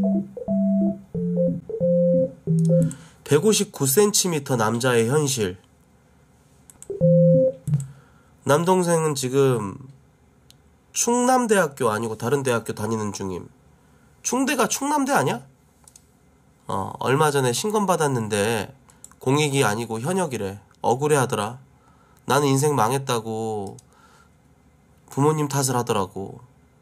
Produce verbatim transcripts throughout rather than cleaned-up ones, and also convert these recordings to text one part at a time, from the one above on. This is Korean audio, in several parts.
백오십구 센티미터 남자의 현실. 남동생은 지금 충남대학교 아니고 다른 대학교 다니는 중임. 충대가 충남대 아니야? 어, 얼마 전에 신검 받았는데 공익이 아니고 현역이래. 억울해 하더라. 나는 인생 망했다고 부모님 탓을 하더라고.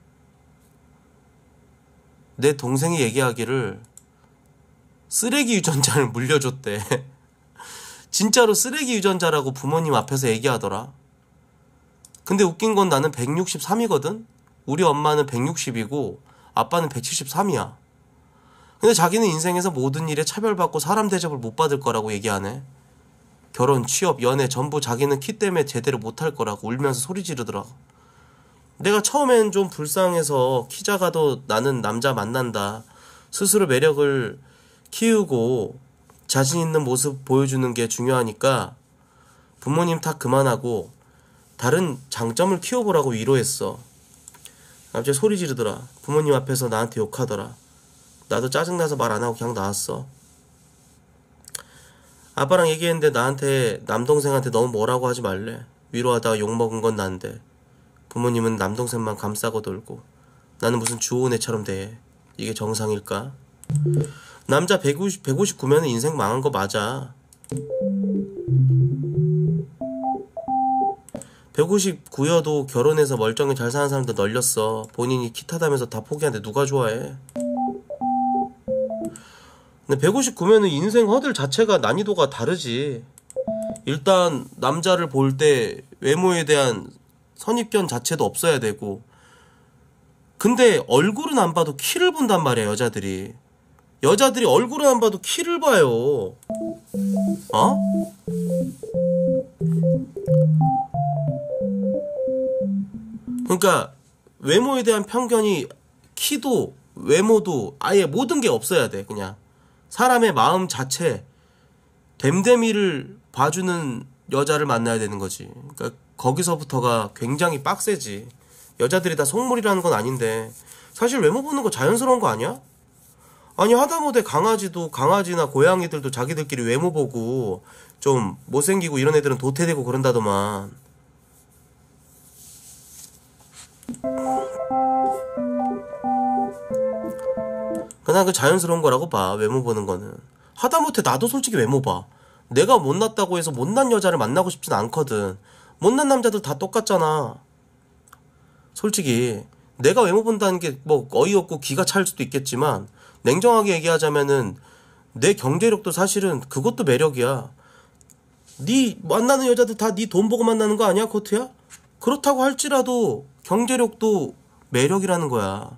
내 동생이 얘기하기를 쓰레기 유전자를 물려줬대. 진짜로 쓰레기 유전자라고 부모님 앞에서 얘기하더라. 근데 웃긴 건 나는 백육십삼이거든? 우리 엄마는 백육십이고 아빠는 백칠십삼이야. 근데 자기는 인생에서 모든 일에 차별받고 사람 대접을 못 받을 거라고 얘기하네. 결혼, 취업, 연애 전부 자기는 키 때문에 제대로 못할 거라고 울면서 소리 지르더라. 내가 처음엔 좀 불쌍해서 키 작아도 나는 남자 만난다. 스스로 매력을 키우고 자신 있는 모습 보여주는 게 중요하니까 부모님 탓 그만하고 다른 장점을 키워보라고 위로했어. 갑자기 소리 지르더라. 부모님 앞에서 나한테 욕하더라. 나도 짜증나서 말 안 하고 그냥 나왔어. 아빠랑 얘기했는데 나한테 남동생한테 너무 뭐라고 하지 말래. 위로하다가 욕먹은 건 난데 부모님은 남동생만 감싸고 돌고 나는 무슨 주워온 애처럼 돼. 이게 정상일까? 남자 백오십, 백오십구면 인생 망한 거 맞아. 백오십구여도 결혼해서 멀쩡히 잘 사는 사람들 널렸어. 본인이 키 타다면서 다 포기하는데 누가 좋아해. 근데 백오십구면은 인생 허들 자체가 난이도가 다르지. 일단 남자를 볼 때 외모에 대한 선입견 자체도 없어야 되고. 근데 얼굴은 안 봐도 키를 본단 말이야. 여자들이 여자들이 얼굴은 안 봐도 키를 봐요. 어? 그러니까 외모에 대한 편견이 키도 외모도 아예 모든 게 없어야 돼. 그냥 사람의 마음 자체 됨됨이를 봐주는 여자를 만나야 되는 거지. 그러니까 거기서부터가 굉장히 빡세지. 여자들이 다 속물이라는 건 아닌데 사실 외모 보는 거 자연스러운 거 아니야? 아니 하다못해 강아지도 강아지나 고양이들도 자기들끼리 외모 보고 좀 못생기고 이런 애들은 도태되고 그런다더만. 그냥 그 자연스러운 거라고 봐. 외모 보는 거는. 하다못해 나도 솔직히 외모 봐. 내가 못났다고 해서 못난 여자를 만나고 싶진 않거든. 못난 남자들 다 똑같잖아. 솔직히 내가 외모 본다는 게 뭐 어이없고 기가 찰 수도 있겠지만 냉정하게 얘기하자면은 내 경제력도 사실은 그것도 매력이야. 네 만나는 여자들 다 네 돈 보고 만나는 거 아니야, 코트야? 그렇다고 할지라도 경제력도 매력이라는 거야.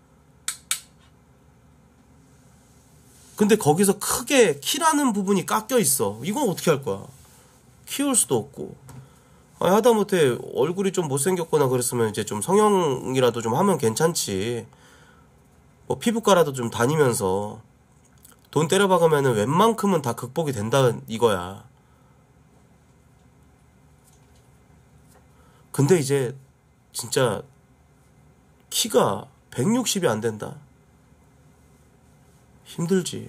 근데 거기서 크게 키라는 부분이 깎여 있어. 이건 어떻게 할 거야? 키울 수도 없고. 아니, 하다못해 얼굴이 좀 못생겼거나 그랬으면 이제 좀 성형이라도 좀 하면 괜찮지. 뭐 피부과라도 좀 다니면서 돈 때려박으면은 웬만큼은 다 극복이 된다 이거야. 근데 이제 진짜 키가 백육십이 안 된다. 힘들지.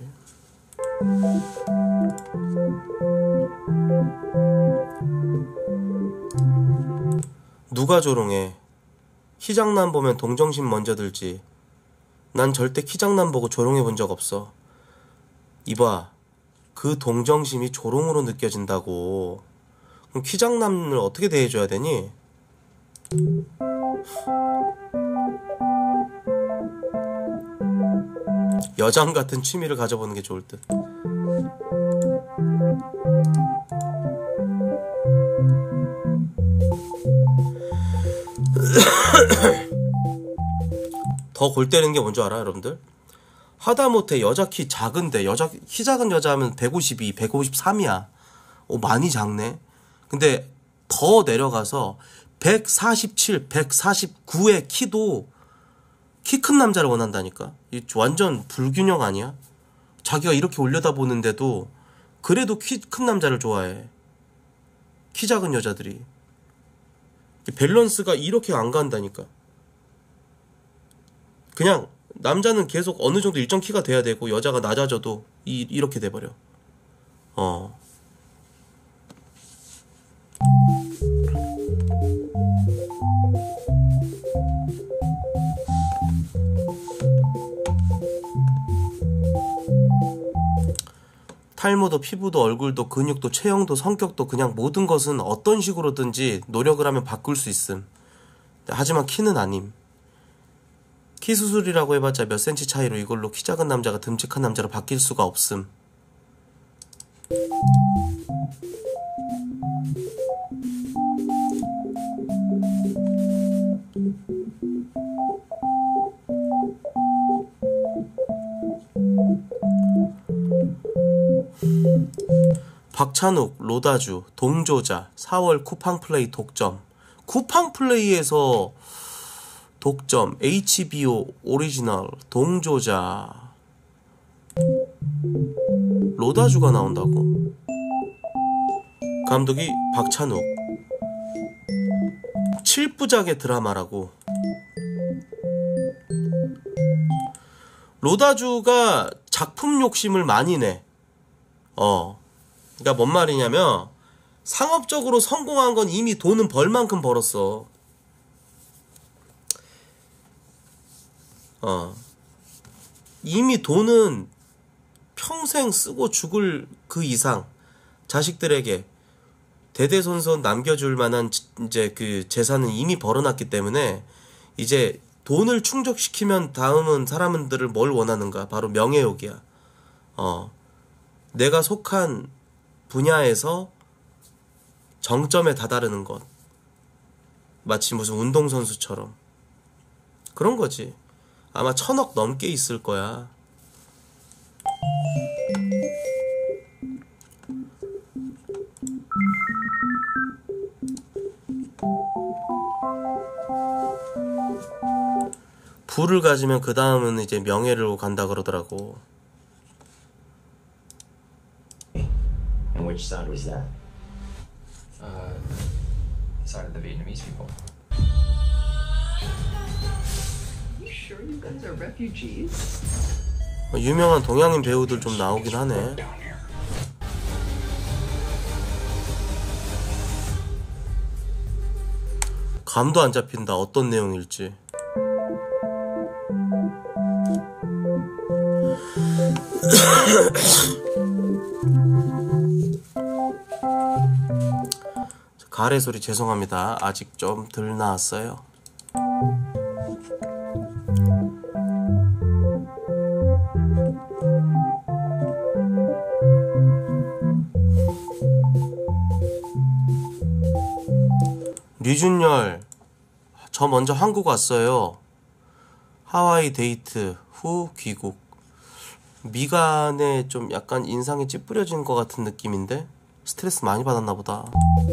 누가 조롱해. 키장난 보면 동정심 먼저 들지. 난 절대 키장난 보고 조롱해 본 적 없어. 이봐, 그 동정심이 조롱으로 느껴진다고. 그럼 키장남을 어떻게 대해줘야 되니? 여장 같은 취미를 가져보는 게 좋을 듯. 더 골 때리는 게 뭔지 알아, 여러분들? 하다못해 여자 키 작은데, 여자 키 작은 여자 하면 백오십이, 백오십삼이야. 오, 많이 작네. 근데 더 내려가서 백사십칠, 백사십구의 키도 키 큰 남자를 원한다니까. 이 완전 불균형 아니야? 자기가 이렇게 올려다보는데도 그래도 키 큰 남자를 좋아해. 키 작은 여자들이. 밸런스가 이렇게 안 간다니까. 그냥 남자는 계속 어느 정도 일정 키가 돼야 되고 여자가 낮아져도 이, 이렇게 돼버려. 어. 탈모도 피부도 얼굴도 근육도 체형도 성격도 그냥 모든 것은 어떤 식으로든지 노력을 하면 바꿀 수 있음. 하지만 키는 아님. 키 수술이라고 해봤자 몇 센치 차이로 이걸로 키 작은 남자가 듬직한 남자로 바뀔 수가 없음. 박찬욱, 로다주, 동조자, 사월 쿠팡플레이 독점. 쿠팡플레이에서 독점, 에이치비오 오리지널, 동조자. 로다주가 나온다고? 감독이 박찬욱. 칠부작의 드라마라고. 로다주가 작품 욕심을 많이 내. 어. 그러니까 뭔 말이냐면 상업적으로 성공한 건 이미 돈은 벌 만큼 벌었어. 어. 이미 돈은 평생 쓰고 죽을 그 이상 자식들에게 대대손손 남겨줄 만한 이제 그 재산은 이미 벌어놨기 때문에 이제 돈을 충족시키면 다음은 사람들을 뭘 원하는가? 바로 명예욕이야. 어. 내가 속한 분야에서 정점에 다다르는 것. 마치 무슨 운동선수처럼. 그런 거지. 아마 천억 넘게 있을 거야. 부를 가지면 그 다음은 이제 명예로 간다 그러더라고. And which side was that? Uh, the side of the Vietnamese people. You sure you guys are refugees? 유명한 동양인 배우들 좀 나오긴 하네. 감도 안 잡힌다. 어떤 내용일지. 가래 소리 죄송합니다. 아직 좀 덜 나왔어요. 류준열, 저 먼저 한국 왔어요. 하와이 데이트 후 귀국. 미간에 좀 약간 인상이 찌푸려진 것 같은 느낌인데? 스트레스 많이 받았나 보다.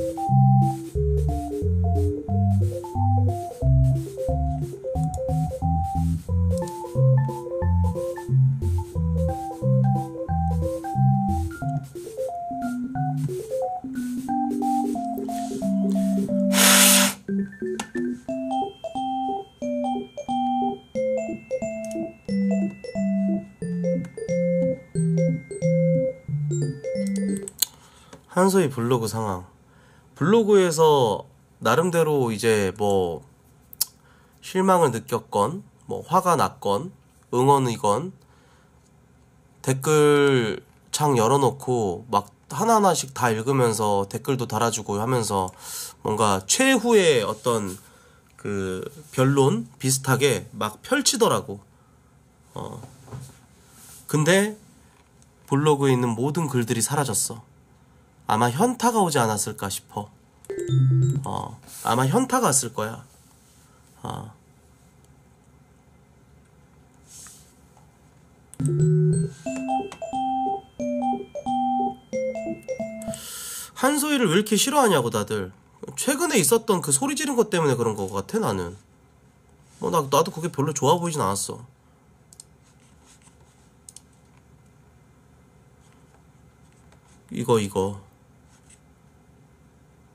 한소희 블로그 상황. 블로그에서 나름대로 이제 뭐 실망을 느꼈건 뭐 화가 났건 응원이건 댓글창 열어놓고 막 하나하나씩 다 읽으면서 댓글도 달아주고 하면서 뭔가 최후의 어떤 그 변론 비슷하게 막 펼치더라고. 어. 근데 블로그에 있는 모든 글들이 사라졌어. 아마 현타가 오지 않았을까 싶어. 어, 아마 현타가 왔을 거야. 어. 한소희를 왜 이렇게 싫어하냐고 다들. 최근에 있었던 그 소리 지른 것 때문에 그런 것 같아 나는. 뭐 나, 나도 그게 별로 좋아 보이진 않았어. 이거 이거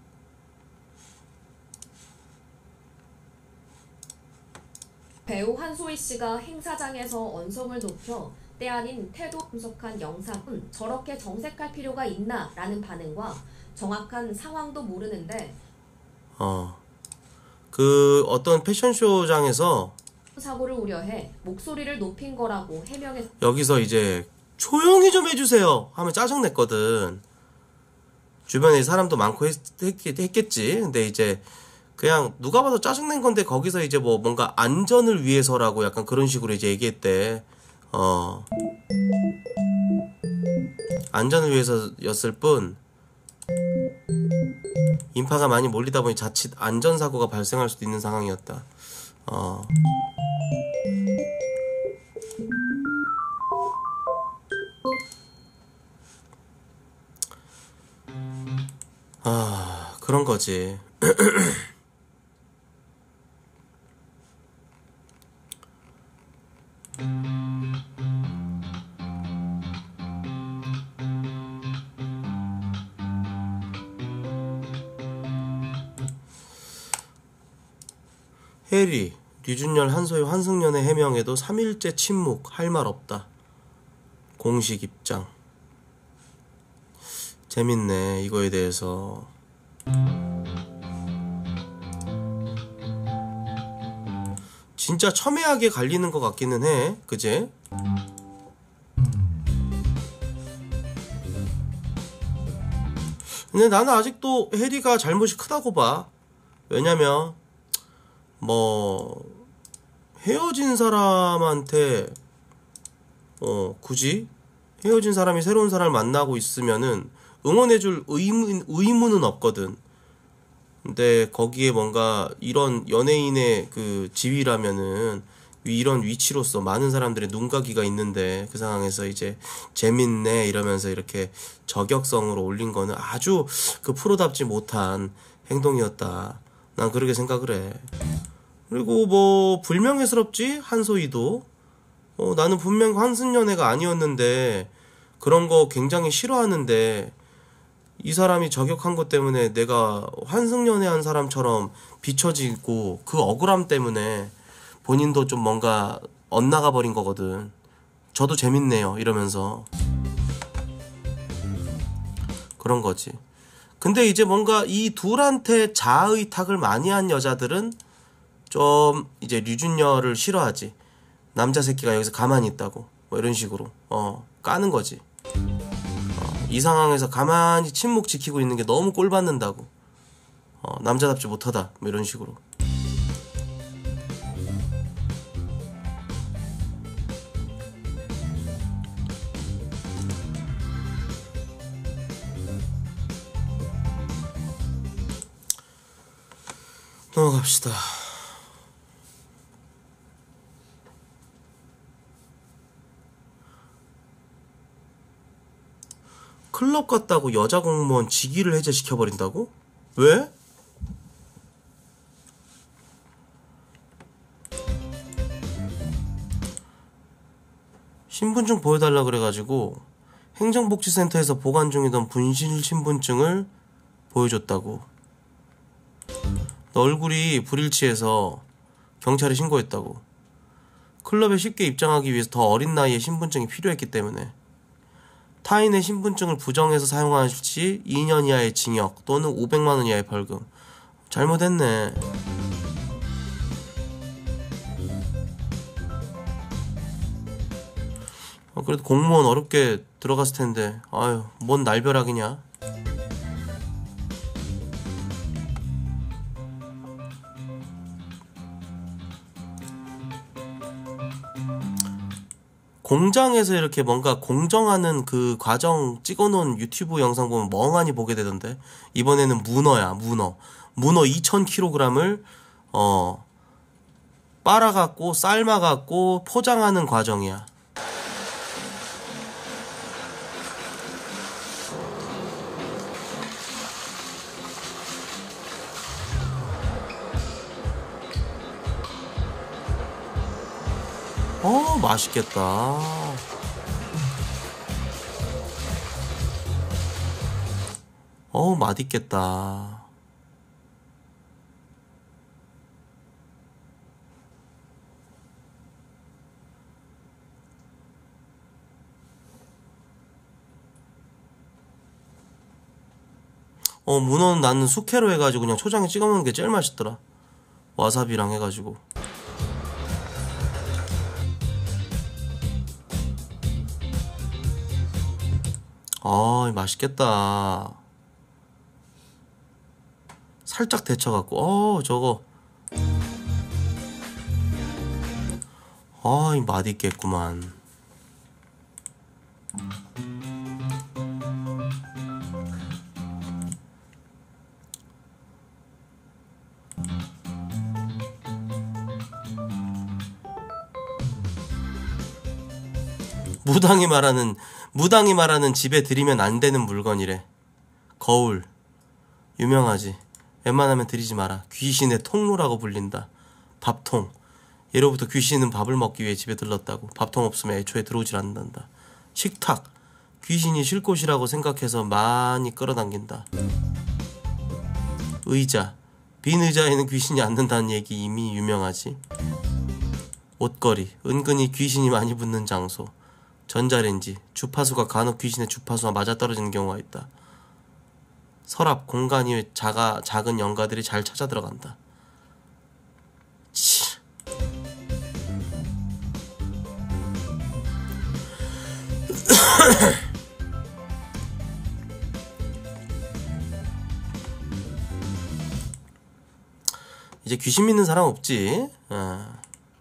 배우 한소희 한소희 씨가 행사장에서 언성을 높여 때 아닌 태도 분석한 영상은 저렇게 정색할 필요가 있나 라는 반응과 정확한 상황도 모르는데 어, 그 어떤 패션쇼장에서 사고를 우려해 목소리를 높인 거라고 해명했. 여기서 이제 조용히 좀 해주세요 하면 짜증냈거든. 주변에 사람도 많고 했, 했, 했겠지. 근데 이제 그냥 누가 봐도 짜증낸 건데 거기서 이제 뭐 뭔가 안전을 위해서라고 약간 그런 식으로 이제 얘기했대. 어, 안전을 위해서였을 뿐 인파가 많이 몰리다 보니 자칫 안전사고가 발생할 수도 있는 상황이었다. 어. 아, 그런 거지. 해리, 류준열, 한소희, 환승연애 해명에도 삼 일째 침묵, 할 말 없다. 공식 입장. 재밌네, 이거에 대해서. 진짜 첨예하게 갈리는 것 같기는 해, 그제? 근데 나는 아직도 해리가 잘못이 크다고 봐. 왜냐면 뭐 헤어진 사람한테 어 굳이 헤어진 사람이 새로운 사람을 만나고 있으면은 응원해줄 의문, 의무는 없거든. 근데 거기에 뭔가 이런 연예인의 그 지위라면은 이런 위치로서 많은 사람들의 눈가기가 있는데 그 상황에서 이제 재밌네 이러면서 이렇게 저격성으로 올린 거는 아주 그 프로답지 못한 행동이었다. 난 그렇게 생각을 해. 그리고 뭐 불명예스럽지? 한소희도 어, 나는 분명 환승연애가 아니었는데 그런 거 굉장히 싫어하는데 이 사람이 저격한 것 때문에 내가 환승연애한 사람처럼 비춰지고 그 억울함 때문에 본인도 좀 뭔가 엇나가 버린 거거든. 저도 재밌네요 이러면서 그런 거지. 근데 이제 뭔가 이 둘한테 자의탁을 많이 한 여자들은 좀 이제 류준열을 싫어하지. 남자 새끼가 여기서 가만히 있다고 뭐 이런 식으로 어 까는 거지. 어, 이 상황에서 가만히 침묵 지키고 있는 게 너무 꼴받는다고. 어, 남자답지 못하다 뭐 이런 식으로. 넘어갑시다. 클럽 갔다고 여자 공무원 직위를 해제시켜버린다고? 왜? 신분증 보여달라 그래가지고 행정복지센터에서 보관 중이던 분실 신분증을 보여줬다고. 너 얼굴이 불일치해서 경찰에 신고했다고. 클럽에 쉽게 입장하기 위해서 더 어린 나이에 신분증이 필요했기 때문에. 타인의 신분증을 부정해서 사용할 시 이 년 이하의 징역 또는 오백만 원 이하의 벌금. 잘못했네. 어, 그래도 공무원 어렵게 들어갔을 텐데 아유 뭔 날벼락이냐. 공장에서 이렇게 뭔가 공정하는 그 과정 찍어놓은 유튜브 영상 보면 멍하니 보게 되던데. 이번에는 문어야, 문어. 문어 이천 킬로그램을 어 빨아갖고 삶아갖고 포장하는 과정이야. 어, 맛있겠다. 어, 맛있겠다. 어 문어는 나는 숙회로 해가지고 그냥 초장에 찍어 먹는 게 제일 맛있더라. 와사비랑 해가지고. 아 맛있겠다. 살짝 데쳐갖고 어 저거 아이 맛있겠구만. 무당이 말하는 무당이 말하는 집에 들이면 안 되는 물건이래. 거울. 유명하지. 웬만하면 들이지 마라. 귀신의 통로라고 불린다. 밥통. 예로부터 귀신은 밥을 먹기 위해 집에 들렀다고. 밥통 없으면 애초에 들어오질 않는다. 식탁. 귀신이 쉴 곳이라고 생각해서 많이 끌어당긴다. 의자. 빈 의자에는 귀신이 앉는다는 얘기 이미 유명하지. 옷걸이. 은근히 귀신이 많이 붙는 장소. 전자레인지. 주파수가 간혹 귀신의 주파수와 맞아떨어지는 경우가 있다. 서랍. 공간이 작아, 작은 영가들이 잘 찾아 들어간다. 치. 이제 귀신 믿는 사람 없지. 어.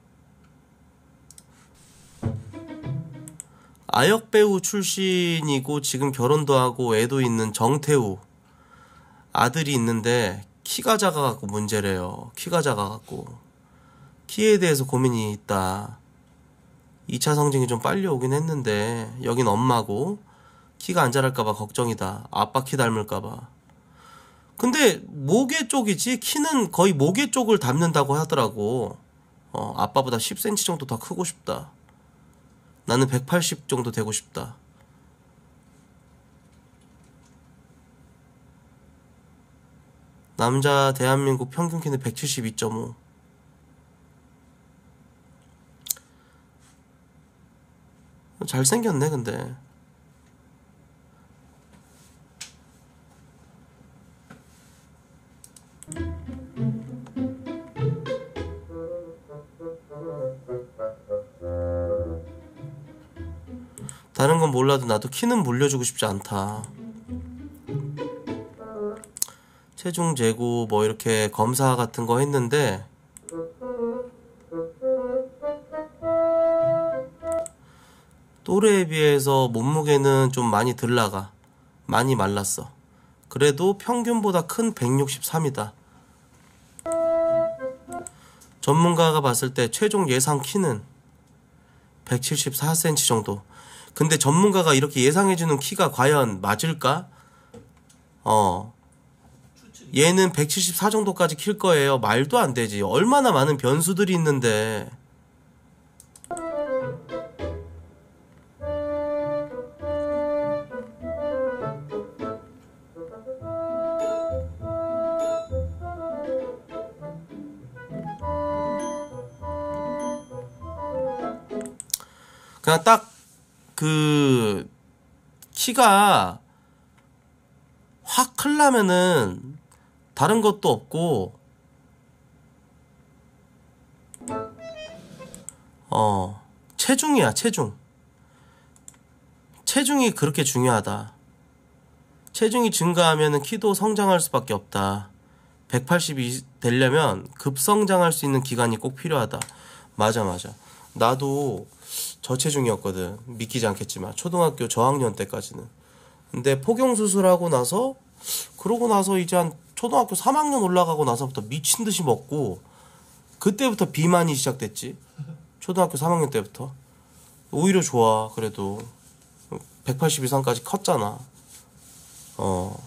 아역 배우 출신이고 지금 결혼도 하고 애도 있는 정태우. 아들이 있는데 키가 작아갖고 문제래요. 키가 작아갖고. 키에 대해서 고민이 있다. 이 차 성징이 좀 빨리 오긴 했는데 여긴 엄마고 키가 안 자랄까봐 걱정이다. 아빠 키 닮을까봐. 근데 모계 쪽이지 키는 거의 모계 쪽을 닮는다고 하더라고. 어, 아빠보다 십 센티미터 정도 더 크고 싶다. 나는 백팔십 정도 되고 싶다. 남자 대한민국 평균 키는 백칠십이 점 오. 잘생겼네 근데. 다른 건 몰라도 나도 키는 물려주고 싶지 않다. 체중 재고 뭐 이렇게 검사 같은 거 했는데 또래에 비해서 몸무게는 좀 많이 덜 나가. 많이 말랐어. 그래도 평균보다 큰 백육십삼이다. 전문가가 봤을 때 최종 예상 키는 백칠십사 센티미터 정도. 근데 전문가가 이렇게 예상해주는 키가 과연 맞을까? 어. 얘는 백칠십사 정도까지 킬 거예요. 말도 안 되지. 얼마나 많은 변수들이 있는데. 그냥 딱 그 키가 확 클라면은 다른 것도 없고 어 체중이야. 체중 체중이 그렇게 중요하다. 체중이 증가하면은 키도 성장할 수밖에 없다. 백팔십이 되려면 급성장할 수 있는 기간이 꼭 필요하다. 맞아 맞아. 나도 저체중이었거든. 믿기지 않겠지만 초등학교 저학년 때까지는. 근데 포경수술하고 나서 그러고 나서 이제 한 초등학교 삼 학년 올라가고 나서부터 미친듯이 먹고 그때부터 비만이 시작됐지. 초등학교 삼 학년 때부터. 오히려 좋아. 그래도 백팔십 이상까지 컸잖아. 어.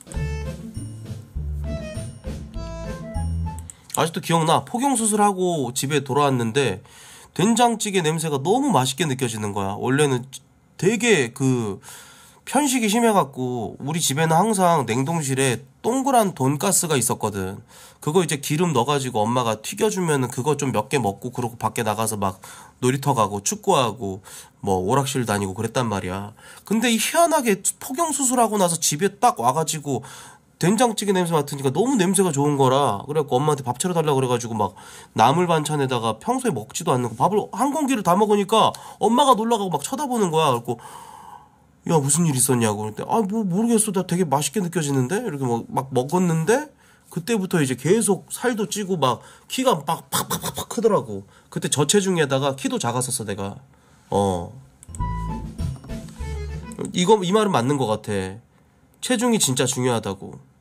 아직도 기억나. 포경수술하고 집에 돌아왔는데 된장찌개 냄새가 너무 맛있게 느껴지는 거야. 원래는 되게 그 편식이 심해갖고 우리 집에는 항상 냉동실에 동그란 돈가스가 있었거든. 그거 이제 기름 넣어가지고 엄마가 튀겨주면은 그거 좀 몇 개 먹고 그러고 밖에 나가서 막 놀이터 가고 축구하고 뭐 오락실 다니고 그랬단 말이야. 근데 이 희한하게 포경수술하고 나서 집에 딱 와가지고 된장찌개 냄새 맡으니까 너무 냄새가 좋은 거라. 그래갖고 엄마한테 밥 차려달라고 그래가지고 막 나물 반찬에다가 평소에 먹지도 않는 거 밥을 한 공기를 다 먹으니까 엄마가 놀라가고 막 쳐다보는 거야. 그래갖고 야 무슨 일 있었냐고. 그랬더니 아 뭐 모르겠어. 나 되게 맛있게 느껴지는데? 이렇게 막, 막 먹었는데 그때부터 이제 계속 살도 찌고 막 키가 막 팍팍팍팍 크더라고. 그때 저체중에다가 키도 작았었어 내가. 어. 이거 이 말은 맞는 것 같아. 체중이 진짜 중요하다고.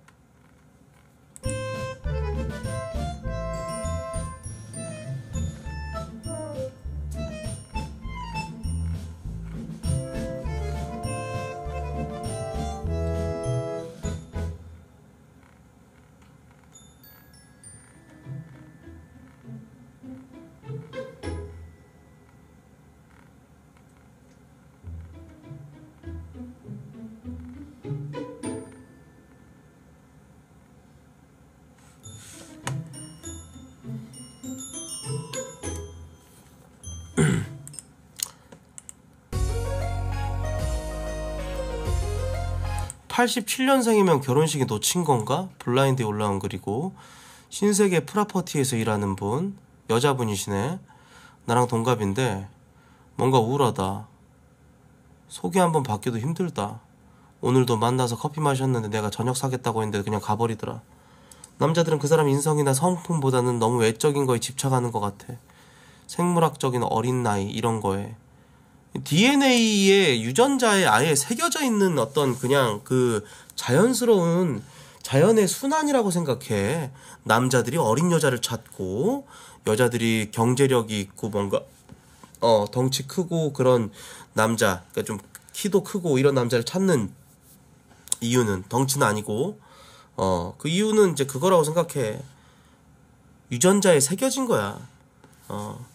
팔십칠 년생이면 결혼식이 놓친 건가? 블라인드에 올라온 글이고 신세계 프라퍼티에서 일하는 분 여자분이시네. 나랑 동갑인데 뭔가 우울하다. 소개 한번 받기도 힘들다. 오늘도 만나서 커피 마셨는데 내가 저녁 사겠다고 했는데 그냥 가버리더라. 남자들은 그 사람 인성이나 성품보다는 너무 외적인 거에 집착하는 것 같아. 생물학적인 어린 나이 이런 거에. 디엔에이에 유전자에 아예 새겨져 있는 어떤 그냥 그 자연스러운 자연의 순환이라고 생각해. 남자들이 어린 여자를 찾고 여자들이 경제력이 있고 뭔가 어 덩치 크고 그런 남자, 그러니까 좀 키도 크고 이런 남자를 찾는 이유는 덩치는 아니고 어 그 이유는 이제 그거라고 생각해. 유전자에 새겨진 거야. 어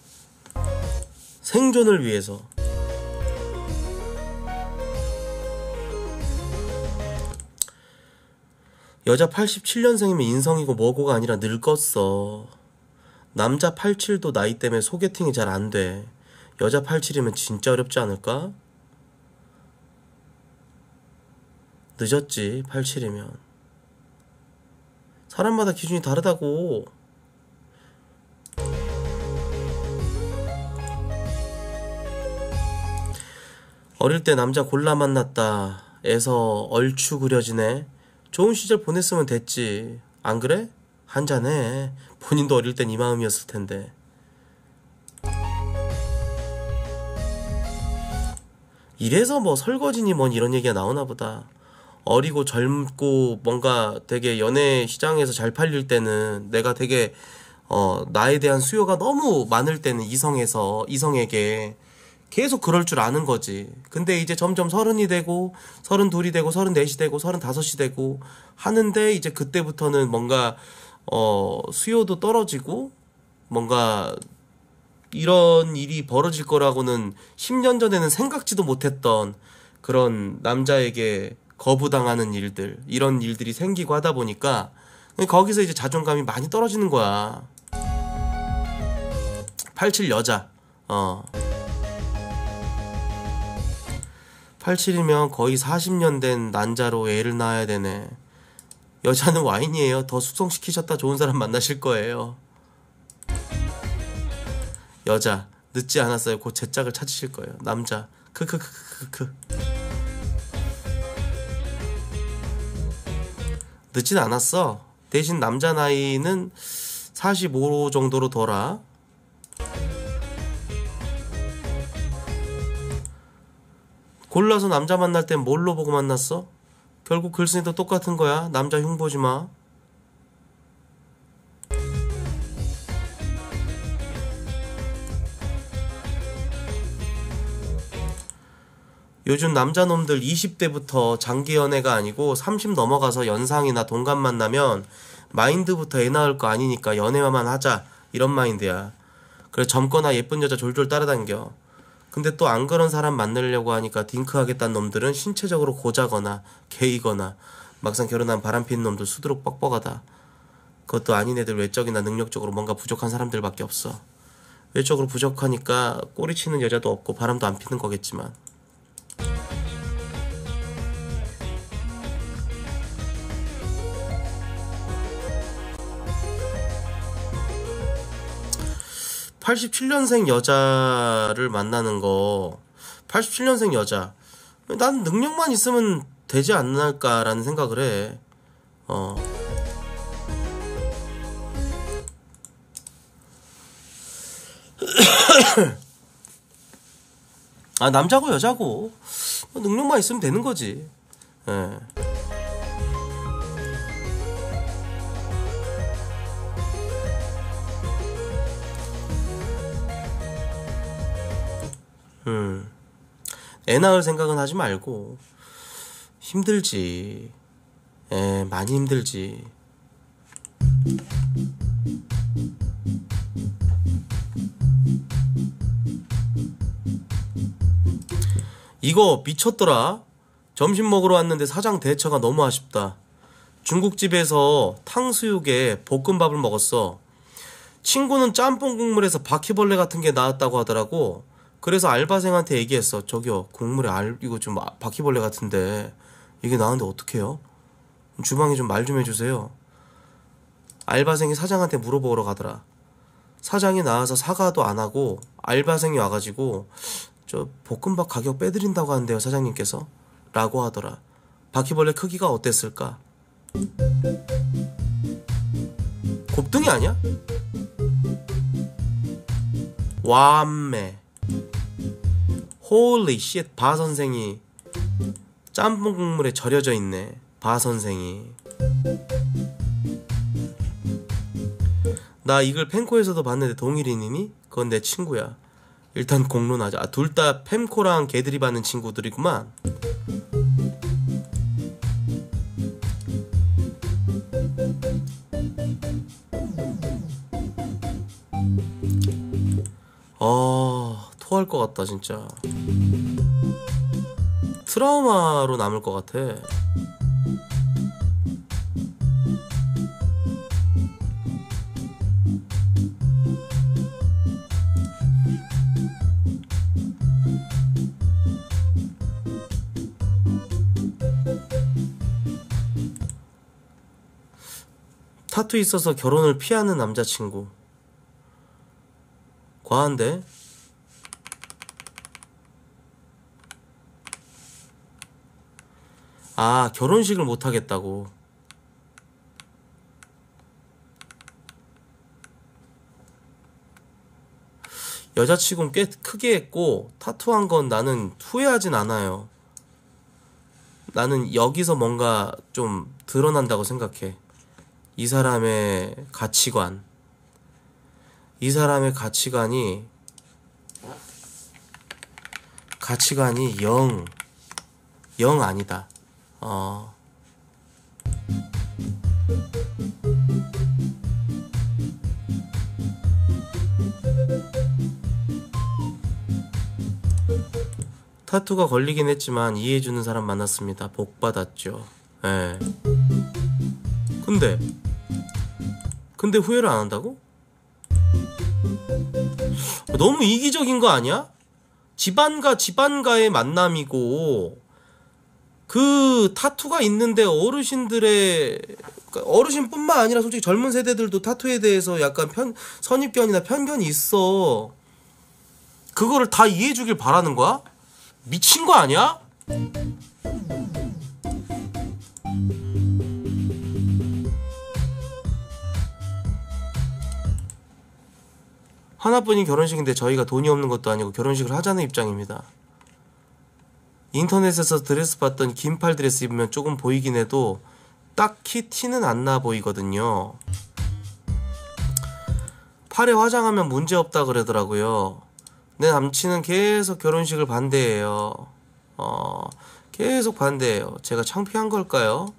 생존을 위해서. 여자 팔십칠 년생이면 인성이고 뭐고가 아니라 늙었어. 남자 팔십칠도 나이 때문에 소개팅이 잘 안 돼. 여자 팔십칠이면 진짜 어렵지 않을까? 늦었지, 팔십칠이면. 사람마다 기준이 다르다고. 어릴 때 남자 골라 만났다 에서 얼추 그려지네. 좋은 시절 보냈으면 됐지. 안 그래? 한잔해. 본인도 어릴 땐 이 마음이었을 텐데. 이래서 뭐 설거지니 뭔 이런 얘기가 나오나 보다. 어리고 젊고 뭔가 되게 연애 시장에서 잘 팔릴 때는 내가 되게 어 나에 대한 수요가 너무 많을 때는 이성에서 이성에게 계속 그럴 줄 아는 거지. 근데 이제 점점 서른이 되고 서른둘이 되고 서른넷이 되고 서른다섯이 되고 하는데 이제 그때부터는 뭔가 어 수요도 떨어지고 뭔가 이런 일이 벌어질 거라고는 십 년 전에는 생각지도 못했던 그런 남자에게 거부당하는 일들, 이런 일들이 생기고 하다 보니까 거기서 이제 자존감이 많이 떨어지는 거야. 팔십칠 여자. 어. 팔십칠이면 거의 사십 년 된 난자로 애를 낳아야 되네. 여자는 와인이에요. 더 숙성시키셨다 좋은 사람 만나실 거예요. 여자 늦지 않았어요. 곧 제 짝을 찾으실 거예요. 남자 크크크크크. 늦진 않았어. 대신 남자 나이는 사십오 정도로 돌아. 골라서 남자 만날 땐 뭘로 보고 만났어? 결국 글쓴이도 똑같은 거야. 남자 흉 보지 마. 요즘 남자놈들 이십 대부터 장기 연애가 아니고 삼십 넘어가서 연상이나 동갑 만나면 마인드부터 애 낳을 거 아니니까 연애만 하자 이런 마인드야. 그래 젊거나 예쁜 여자 졸졸 따라다녀. 근데 또 안 그런 사람 만나려고 하니까 딩크하겠다는 놈들은 신체적으로 고자거나 게이거나 막상 결혼한 바람피는 놈들 수두룩 뻑뻑하다. 그것도 아닌 애들 외적이나 능력적으로 뭔가 부족한 사람들밖에 없어. 외적으로 부족하니까 꼬리치는 여자도 없고 바람도 안 피는 거겠지만. 팔십칠 년생 여자를 만나는 거, 팔십칠 년생 여자, 난 능력만 있으면 되지 않을까라는 생각을 해. 어. 아, 남자고 여자고 능력만 있으면 되는 거지. 예. 음. 애 낳을 생각은 하지 말고. 힘들지. 에, 많이 힘들지. 이거 미쳤더라. 점심 먹으러 왔는데 사장 대처가 너무 아쉽다. 중국집에서 탕수육에 볶음밥을 먹었어. 친구는 짬뽕 국물에서 바퀴벌레 같은 게 나왔다고 하더라고. 그래서 알바생한테 얘기했어. 저기요, 국물에 알 이거 좀 바퀴벌레 같은데 이게 나왔는데 어떡해요? 주방에 좀 말 좀 해주세요. 알바생이 사장한테 물어보러 가더라. 사장이 나와서 사과도 안 하고 알바생이 와가지고 저 볶음밥 가격 빼드린다고 하는데요, 사장님께서. 라고 하더라. 바퀴벌레 크기가 어땠을까? 곱등이 아니야? 완매. Holy shit, 바 선생이 짬뽕 국물에 절여져 있네. 바 선생이. 나 이걸 펜코에서도 봤는데 동일인이니? 그건 내 친구야. 일단 공론하자. 아, 둘 다 펜코랑 개들이 받는 친구들이구만. 아, 토할 것 같다 진짜. 트라우마로 남을 것 같아. 타투 있어서 결혼을 피하는 남자친구. 과한데? 아, 결혼식을 못하겠다고. 여자치고는 꽤 크게 했고 타투한 건 나는 후회하진 않아요. 나는 여기서 뭔가 좀 드러난다고 생각해. 이 사람의 가치관, 이 사람의 가치관이 가치관이 영, 영 아니다. 어. 타투가 걸리긴 했지만 이해해주는 사람 만났습니다. 복 받았죠. 예. 근데 근데 후회를 안 한다고? 너무 이기적인 거 아니야? 집안과 집안과의 만남이고 그 타투가 있는데 어르신들의 어르신뿐만 아니라 솔직히 젊은 세대들도 타투에 대해서 약간 편 선입견이나 편견이 있어. 그거를 다 이해해주길 바라는 거야? 미친 거 아니야? 하나뿐인 결혼식인데 저희가 돈이 없는 것도 아니고 결혼식을 하자는 입장입니다. 인터넷에서 드레스 봤던 긴팔 드레스 입으면 조금 보이긴 해도 딱히 티는 안 나 보이거든요. 팔에 화장하면 문제없다 그러더라고요. 내 남친은 계속 결혼식을 반대해요. 어, 계속 반대해요. 제가 창피한 걸까요?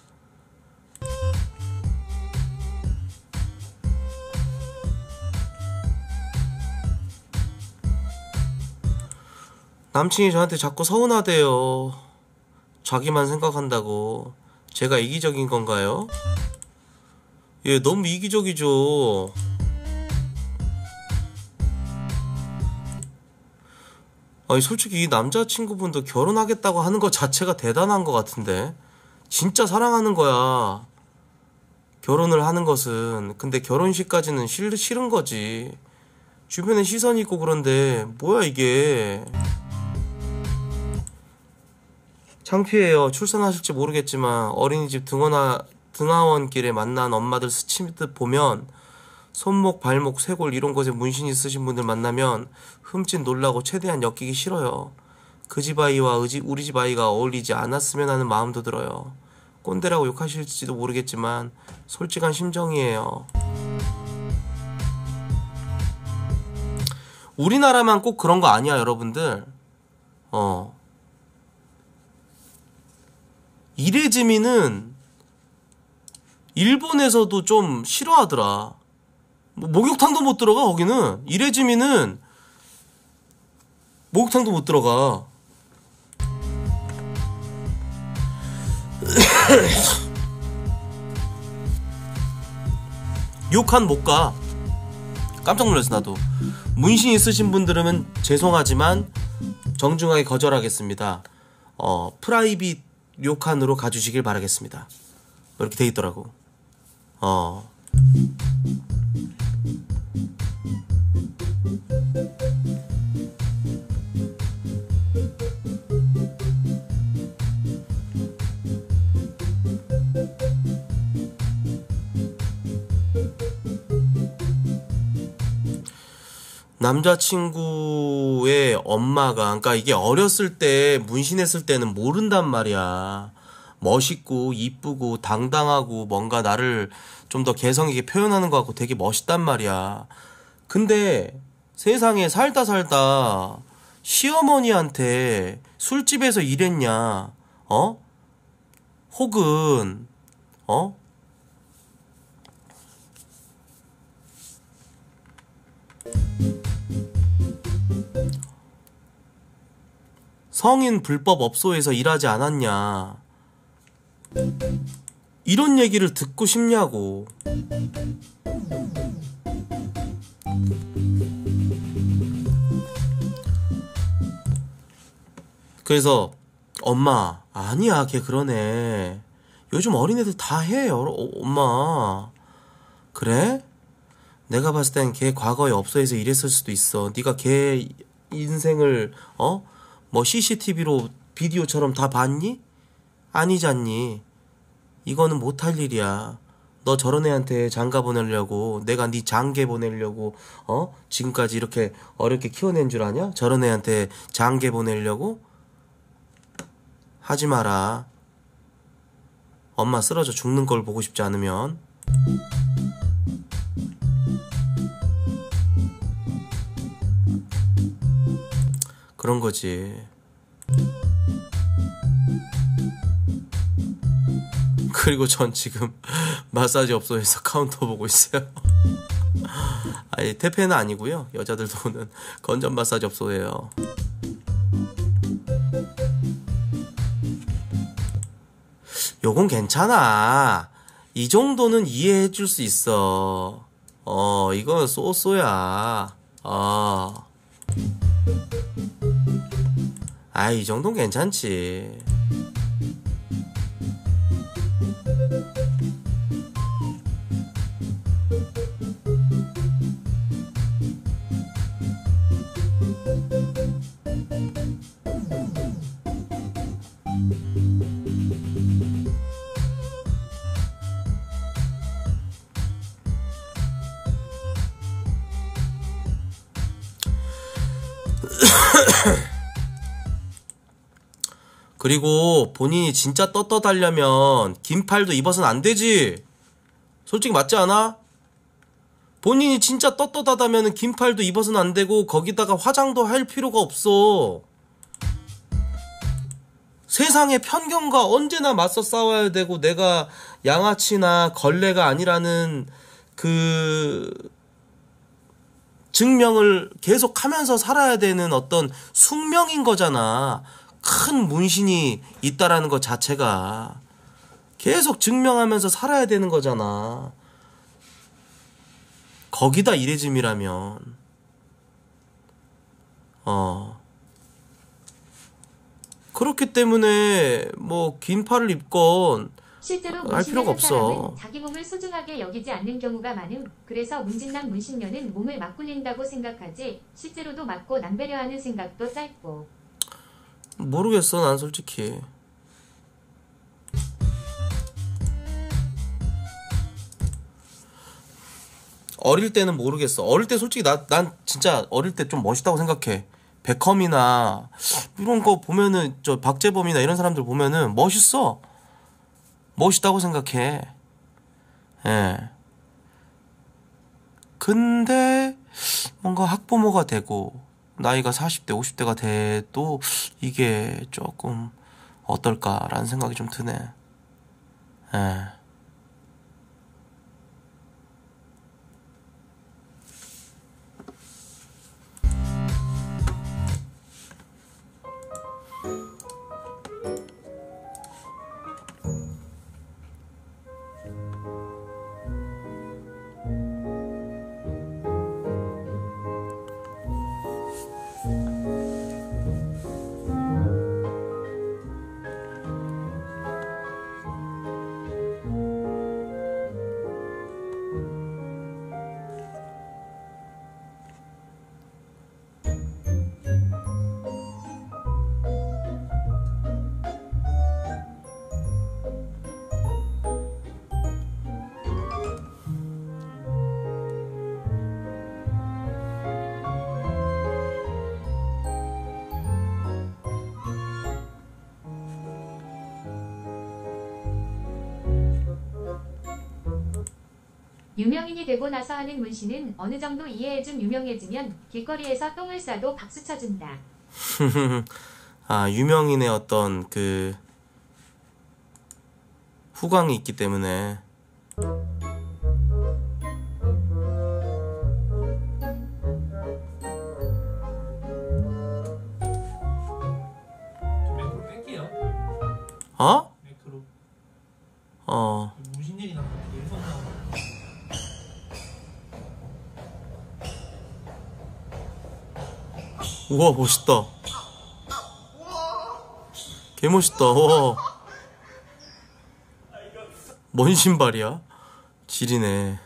남친이 저한테 자꾸 서운하대요. 자기만 생각한다고. 제가 이기적인 건가요? 예, 너무 이기적이죠. 아니, 솔직히 이 남자친구분도 결혼하겠다고 하는 것 자체가 대단한 것 같은데. 진짜 사랑하는 거야. 결혼을 하는 것은. 근데 결혼식까지는 싫, 싫은 거지. 주변에 시선이 있고 그런데 뭐야 이게. 창피해요. 출산하실지 모르겠지만 어린이집 등원하, 등하원길에 만난 엄마들 스치듯 보면 손목, 발목, 쇄골 이런 곳에 문신 있으신 분들 만나면 흠칫 놀라고 최대한 엮이기 싫어요. 그 집 아이와 우리 집 아이가 어울리지 않았으면 하는 마음도 들어요. 꼰대라고 욕하실지도 모르겠지만 솔직한 심정이에요. 우리나라만 꼭 그런 거 아니야, 여러분들. 어. 이레즈미는 일본에서도 좀 싫어하더라. 뭐 목욕탕도 못 들어가, 거기는. 이레즈미는 목욕탕도 못 들어가. 욕한 못 가. 깜짝 놀랐어, 나도. 문신 있으신 분들은 죄송하지만 정중하게 거절하겠습니다. 어, 프라이빗 료칸으로 가주시길 바라겠습니다. 이렇게 돼 있더라고. 어. 남자친구의 엄마가, 그러니까 이게 어렸을 때 문신했을 때는 모른단 말이야. 멋있고 이쁘고 당당하고 뭔가 나를 좀 더 개성있게 표현하는 것 같고 되게 멋있단 말이야. 근데 세상에 살다 살다 시어머니한테 술집에서 일했냐, 어? 혹은 어? 성인 불법 업소에서 일하지 않았냐, 이런 얘기를 듣고 싶냐고. 그래서 엄마, 아니야, 걔 그러네. 요즘 어린애들 다 해, 어, 엄마. 그래? 내가 봤을 땐 걔 과거에 업소에서 일했을 수도 있어. 네가 걔 인생을 어? 뭐 씨씨티비로 비디오처럼 다 봤니? 아니잖니. 이거는 못할 일이야. 너 저런 애한테 장가 보내려고, 내가 네 장계 보내려고 어? 지금까지 이렇게 어렵게 키워낸 줄 아냐? 저런 애한테 장계 보내려고? 하지 마라. 엄마 쓰러져 죽는 걸 보고 싶지 않으면. 그런 거지. 그리고 전 지금 마사지 업소에서 카운터 보고 있어요. 아니, 태페는 아니고요. 여자들도 오는 건전 마사지 업소예요. 요건 괜찮아. 이 정도는 이해해 줄 수 있어. 어, 이건 쏘쏘야. 어. 아, 이 정도는 괜찮지. 그리고 본인이 진짜 떳떳하려면 긴팔도 입어서는 안 되지. 솔직히 맞지 않아? 본인이 진짜 떳떳하다면 긴팔도 입어서는 안 되고 거기다가 화장도 할 필요가 없어. 세상의 편견과 언제나 맞서 싸워야 되고 내가 양아치나 걸레가 아니라는 그 증명을 계속 하면서 살아야 되는 어떤 숙명인 거잖아. 큰 문신이 있다라는 것 자체가 계속 증명하면서 살아야 되는 거잖아. 거기다 이레즘이라면 어 그렇기 때문에 뭐 긴팔을 입건 실제로 알 필요가 문신하는 없어. 사람은 자기 몸을 소중하게 여기지 않는 경우가 많음. 그래서 문진남 문신녀는 몸을 막 굴린다고 생각하지 실제로도 맞고 남배려하는 생각도 짧고. 모르겠어 난 솔직히. 어릴 때는 모르겠어. 어릴 때 솔직히 나, 난 진짜 어릴 때 좀 멋있다고 생각해. 베컴이나 이런 거 보면은 저 박재범이나 이런 사람들 보면은 멋있어. 멋있다고 생각해. 예. 근데 뭔가 학부모가 되고 나이가 사십 대 오십 대가 돼도 이게 조금 어떨까라는 생각이 좀 드네. 예. 유명인이 되고 나서 하는 문신은 어느 정도 이해해준 유명해지면 길거리에서 똥을 싸도 박수 쳐준다. 아 유명인의 어떤 그 후광이 있기 때문에. 매크로 뺄게요. 어? 매크로. 어. 무슨 일이 나고 계속 나와. 우와 멋있다. 개 멋있다. 와. 뭔 신발이야? 지리네.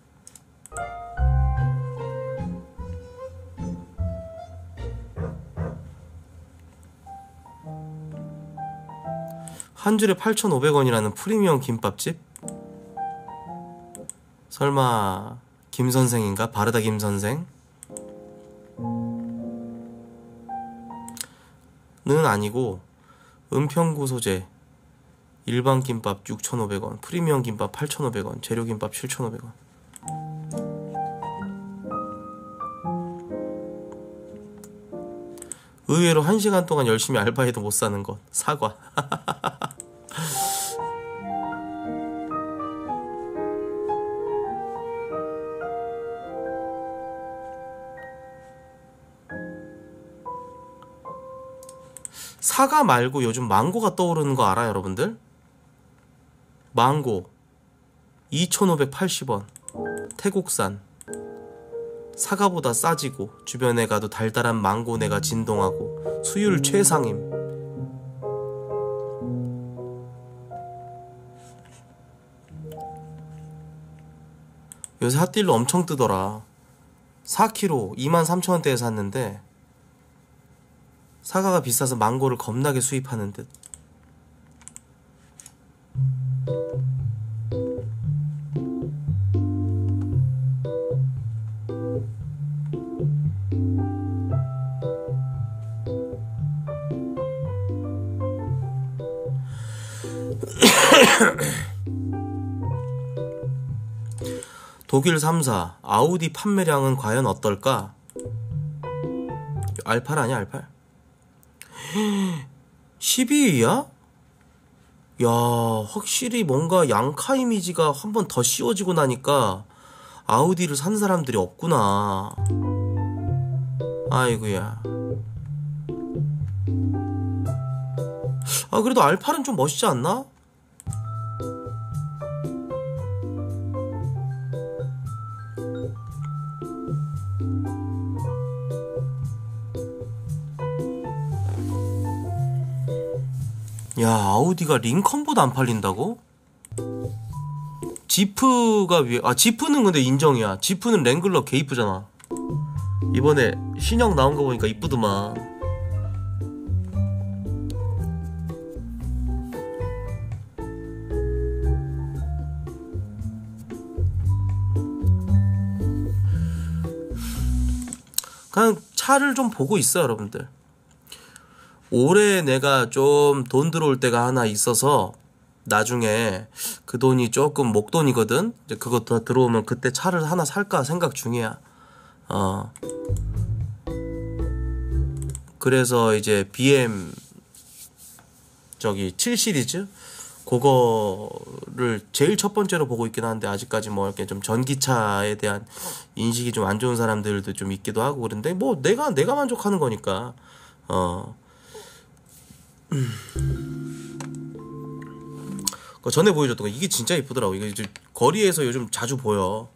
한 줄에 팔천오백 원이라는 프리미엄 김밥집? 설마 김 선생인가? 바르다 김 선생? 는 아니고 은평구 소재 일반 김밥 육천오백 원, 프리미엄 김밥 팔천오백 원, 재료 김밥 칠천오백 원. 의외로 한 시간 동안 열심히 알바해도 못 사는 것. 사과. 사과 말고 요즘 망고가 떠오르는 거 알아요, 여러분들? 망고 이천오백팔십 원. 태국산. 사과보다 싸지고 주변에 가도 달달한 망고내가 진동하고 수율 최상임. 요새 핫딜로 엄청 뜨더라. 사 킬로그램 이만 삼천 원대에 샀는데 사과가 비싸서 망고를 겁나게 수입하는 듯. 독일 삼 사 아우디 판매량은 과연 어떨까? 알팔 아니야 알팔? 십이 위야? 야 확실히 뭔가 양카 이미지가 한 번 더 씌워지고 나니까 아우디를 산 사람들이 없구나. 아이고야. 아 그래도 알팔은 좀 멋있지 않나? 야 아우디가 링컨보다 안 팔린다고? 지프가 위에. 아 지프는 근데 인정이야. 지프는 랭글러 개 이쁘잖아. 이번에 신형 나온 거 보니까 이쁘더만. 그냥 차를 좀 보고 있어 여러분들. 올해 내가 좀 돈 들어올 때가 하나 있어서 나중에 그 돈이 조금 목돈이거든. 이제 그거 더 들어오면 그때 차를 하나 살까 생각 중이야. 어. 그래서 이제 비엠 저기 칠 시리즈 그거를 제일 첫 번째로 보고 있긴 한데 아직까지 뭐 이렇게 좀 전기차에 대한 인식이 좀 안 좋은 사람들도 좀 있기도 하고 그런데 뭐 내가 내가 만족하는 거니까. 어. 음. 그 전에 보여줬던 거 이게 진짜 이쁘더라고. 이거 이제 거리에서 요즘 자주 보여.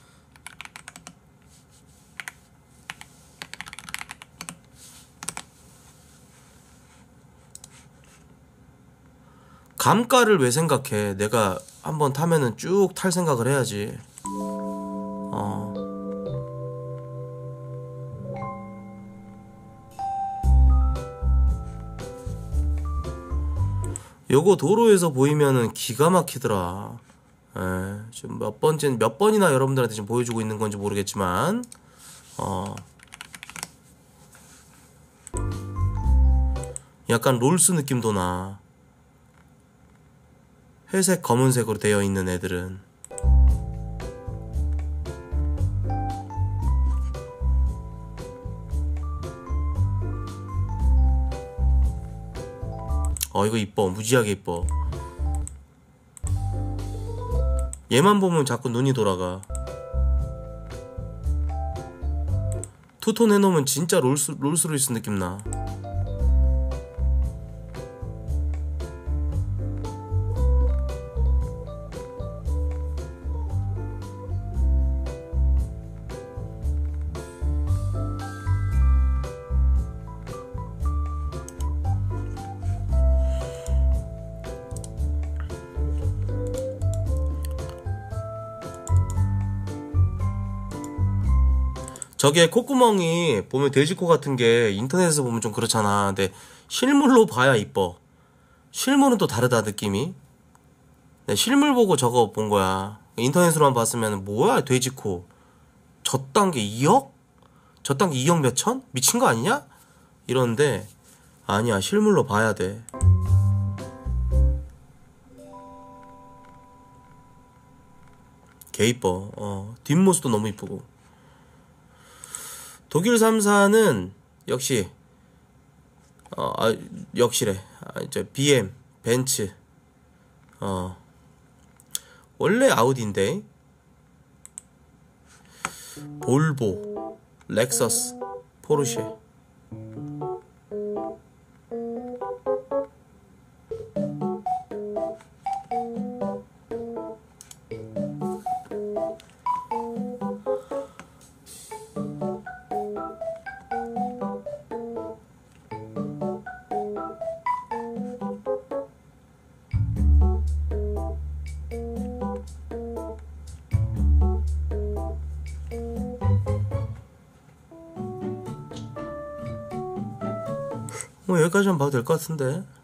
감가를 왜 생각해? 내가 한번 타면은 쭉 탈 생각을 해야지. 어. 요거 도로에서 보이면은 기가 막히더라. 에, 지금 몇 번째, 몇 번이나 여러분들한테 지금 보여주고 있는 건지 모르겠지만, 어. 약간 롤스 느낌도 나. 회색, 검은색으로 되어 있는 애들은. 어 이거 이뻐. 무지하게 이뻐. 얘만 보면 자꾸 눈이 돌아가. 투톤 해놓으면 진짜 롤스, 롤스로이스 느낌 나. 저게 콧구멍이 보면 돼지코 같은 게 인터넷에서 보면 좀 그렇잖아. 근데 실물로 봐야 이뻐. 실물은 또 다르다 느낌이. 네, 실물 보고 저거 본 거야. 인터넷으로만 봤으면 뭐야 돼지코. 저딴 게 이억? 저딴 게 이억 몇천? 미친 거 아니냐? 이러는데 아니야 실물로 봐야 돼. 개 이뻐. 어, 뒷모습도 너무 이쁘고. 독일 삼 사는 역시 어 아, 역시래. 아, 이제 비엠, 벤츠. 어 원래 아우디인데 볼보, 렉서스, 포르쉐. 뭐 여기까지만 봐도 될 것 같은데.